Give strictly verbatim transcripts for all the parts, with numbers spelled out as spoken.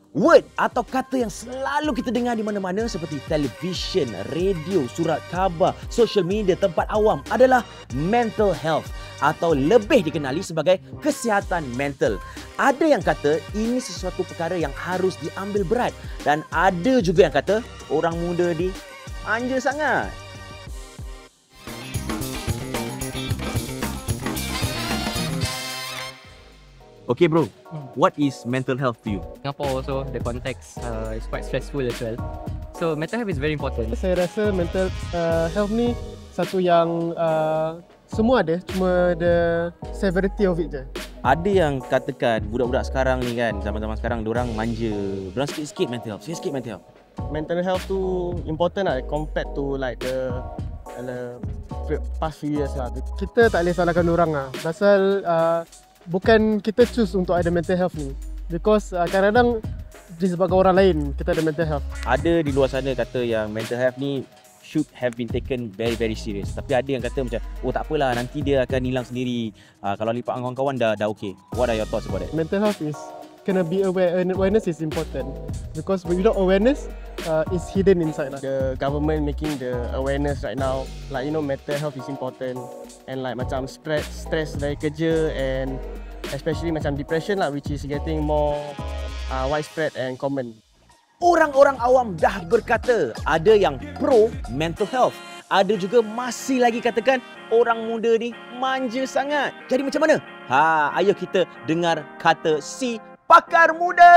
Word atau kata yang selalu kita dengar di mana-mana seperti televisyen, radio, surat khabar, social media, tempat awam adalah mental health atau lebih dikenali sebagai kesihatan mental. Ada yang kata ini sesuatu perkara yang harus diambil berat dan ada juga yang kata orang muda ni manja sangat. Okay bro, what is mental health to you? Singapore also, the context uh, is quite stressful as well. So mental health is very important. Saya rasa mental uh, health ni satu yang uh, semua ada, cuma the severity of it je. Ada yang katakan budak-budak sekarang ni kan, zaman-zaman sekarang diorang manja. Diorang sikit-sikit mental health, sikit-sikit mental health. Mental health tu important lah compared to like the uh, past few years lah. Kita tak boleh salahkan orang lah. Pasal uh, bukan kita choose untuk ada mental health ni. Because uh, kadang-kadang disebabkan orang lain kita ada mental health. Ada di luar sana kata yang mental health ni should have been taken very very serious. Tapi ada yang kata macam, oh tak apalah, nanti dia akan hilang sendiri. Uh, kalau lipat dengan kawan-kawan dah dah okey. What are your thoughts about that? Mental health is kena be aware. Awareness is important because without awareness, uh, is hidden inside lah. The government making the awareness right now, like you know, mental health is important and like macam spread stress dari kerja and especially macam depression lah, which is getting more uh, widespread and common. Orang-orang awam dah berkata ada yang pro mental health. Ada juga masih lagi katakan orang muda ni manja sangat. Jadi macam mana? Ha, ayo kita dengar kata si pakar muda.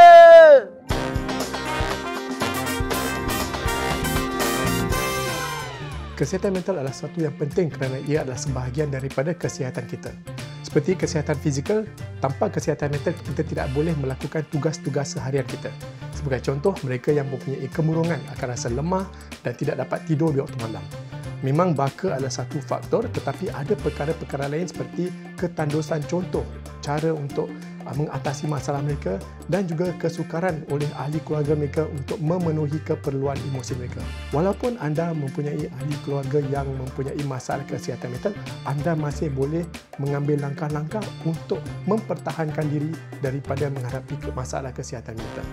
Kesihatan mental adalah sesuatu yang penting kerana ia adalah sebahagian daripada kesihatan kita. Seperti kesihatan fizikal, tanpa kesihatan mental kita tidak boleh melakukan tugas-tugas seharian kita. Sebagai contoh, mereka yang mempunyai kemurungan akan rasa lemah dan tidak dapat tidur di waktu malam. Memang baka adalah satu faktor, tetapi ada perkara-perkara lain seperti ketandusan contoh, cara untuk mengatasi masalah mereka dan juga kesukaran oleh ahli keluarga mereka untuk memenuhi keperluan emosi mereka. Walaupun anda mempunyai ahli keluarga yang mempunyai masalah kesihatan mental, anda masih boleh mengambil langkah-langkah untuk mempertahankan diri daripada menghadapi masalah kesihatan mental.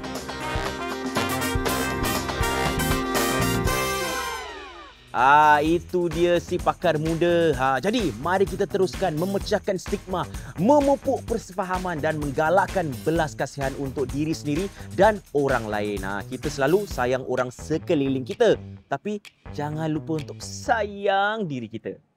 Ah, itu dia si pakar muda. Ha, jadi, mari kita teruskan memecahkan stigma, memupuk persefahaman dan menggalakkan belas kasihan untuk diri sendiri dan orang lain. Ha, kita selalu sayang orang sekeliling kita. Tapi, jangan lupa untuk sayang diri kita.